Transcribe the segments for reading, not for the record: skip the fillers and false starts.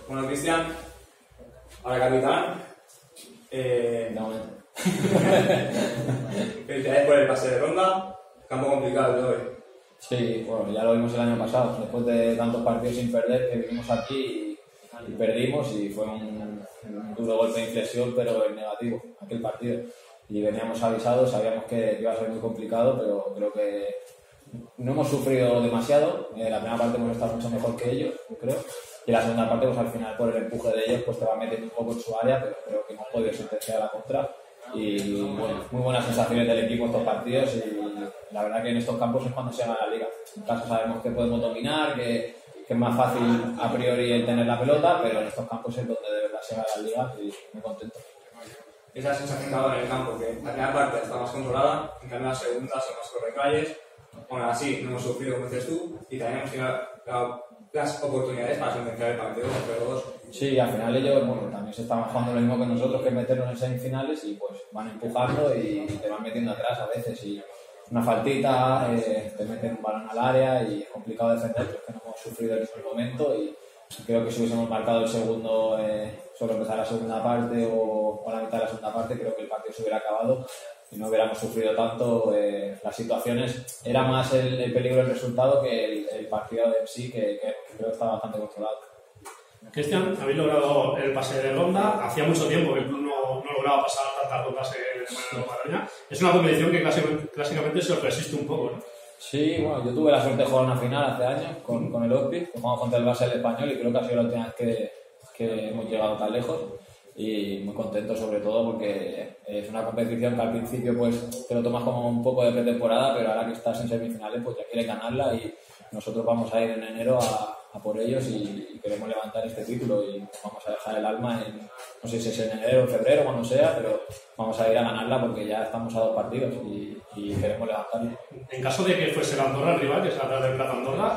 Bueno, Cristian, ahora capitán. No. Felicidades por el pase de ronda. Campo complicado de hoy. Sí, bueno, ya lo vimos el año pasado, después de tantos partidos sin perder, que vinimos aquí y perdimos, y fue un duro golpe de inflexión, pero en negativo, aquel partido. Y veníamos avisados, sabíamos que iba a ser muy complicado, pero creo que no hemos sufrido demasiado. La primera parte hemos estado mucho mejor que ellos, creo. Y la segunda parte, pues al final, por el empuje de ellos, pues te va metiendo un poco en su área, pero creo que hemos podido sentenciar a la contra. Y bueno, muy buenas sensaciones del equipo estos partidos, y la verdad que en estos campos es cuando se gana la liga. En casa sabemos que podemos dominar, que es más fácil a priori el tener la pelota, pero en estos campos es donde de verdad se gana la liga, y muy contento. Esa sensación que ha dado en el campo, que la primera parte está más controlada, en cambio la segunda son más correcalles. Bueno, así no hemos sufrido, como dices tú, y también hemos tenido las oportunidades para sentenciar el partido con 0-2. Sí, al final ellos, bueno, también se estaban jugando lo mismo que nosotros, que meternos en semifinales, y pues van empujando y te van metiendo atrás a veces, y una faltita, te meten un balón al área y es complicado defender, porque no hemos sufrido en ese momento. Y creo que si hubiésemos marcado el segundo, solo empezar la segunda parte o la mitad de la segunda parte, creo que el partido se hubiera acabado y no hubiéramos sufrido tanto las situaciones. Era más el peligro del resultado que el partido en sí, que creo que está bastante controlado. Cristian, habéis logrado el pase de ronda. Hacía mucho tiempo que el club no lograba pasar tantas rondas en Cataluña. Es una competición que clásicamente se os resiste un poco, ¿no? Sí, bueno, yo tuve la suerte de jugar una final hace años con el Hospice, jugamos contra el Barça del Español, y creo que ha sido la última vez que hemos llegado tan lejos, y muy contento sobre todo porque es una competición que al principio pues te lo tomas como un poco de pretemporada, pero ahora que estás en semifinales pues ya quieres ganarla, y nosotros vamos a ir en enero a por ellos y queremos levantar este título, y vamos a dejar el alma no sé si es en enero o febrero, cuando sea, pero vamos a ir a ganarla porque ya estamos a 2 partidos y queremos levantarlo. En caso de que fuese la Andorra el rival, que es la Real Plaza Andorra,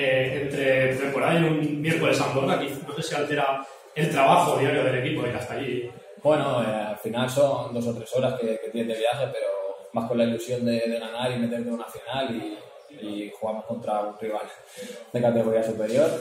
entre temporada y un miércoles Andorra, no sé si altera el trabajo diario del equipo de que hasta allí. Bueno, al final son 2 o 3 horas que tienes de viaje, pero más con la ilusión de ganar y meterte en una final, y jugamos contra un rival de categoría superior.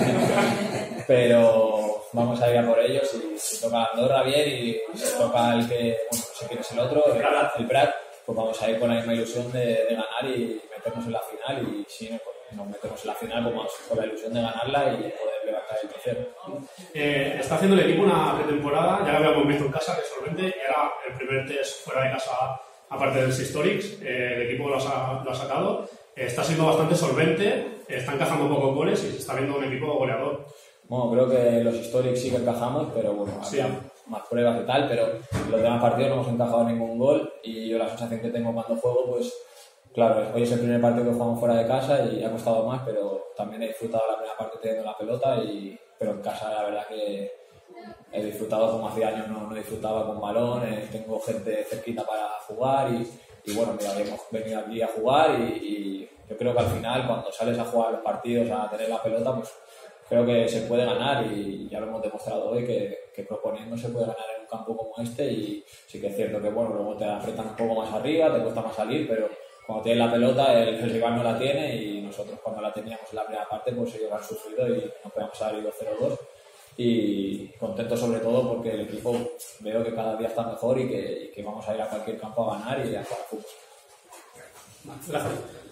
Pero vamos a ir a por ellos, y si toca Andorra bien, y si toca el que, bueno, no sé quién es el otro, el Prat, pues vamos a ir con la misma ilusión de ganar y meternos en la final, y si nos metemos en la final, pues vamos con la ilusión de ganarla y poder levantar el tercero. Está haciendo el equipo una pretemporada, ya lo habíamos visto en casa, que es solvente, y ahora el primer test fuera de casa, aparte del Sistorix, el equipo lo ha sacado. Está siendo bastante solvente, está encajando pocos goles y se está viendo un equipo goleador. Bueno, creo que los Historics sí que encajamos, pero bueno, sí, había más pruebas y tal, pero en los demás partidos no hemos encajado ningún gol, y yo la sensación que tengo cuando juego, pues claro, hoy es el primer partido que jugamos fuera de casa y ha costado más, pero también he disfrutado la primera parte teniendo la pelota, pero en casa la verdad que he disfrutado como hacía años no disfrutaba con balón, tengo gente cerquita para jugar, y bueno, mira, hemos venido aquí a jugar, y yo creo que al final cuando sales a jugar los partidos, a tener la pelota, pues creo que se puede ganar, y ya lo hemos demostrado hoy que proponiendo se puede ganar en un campo como este. Y sí que es cierto que bueno, luego te apretan un poco más arriba, te cuesta más salir, pero cuando tienes la pelota el rival no la tiene, y nosotros cuando la teníamos en la primera parte pues ellos han sufrido y nos podíamos haber ido 0-2. Y contento sobre todo porque el equipo veo que cada día está mejor, y que vamos a ir a cualquier campo a ganar y a jugar fútbol. Gracias.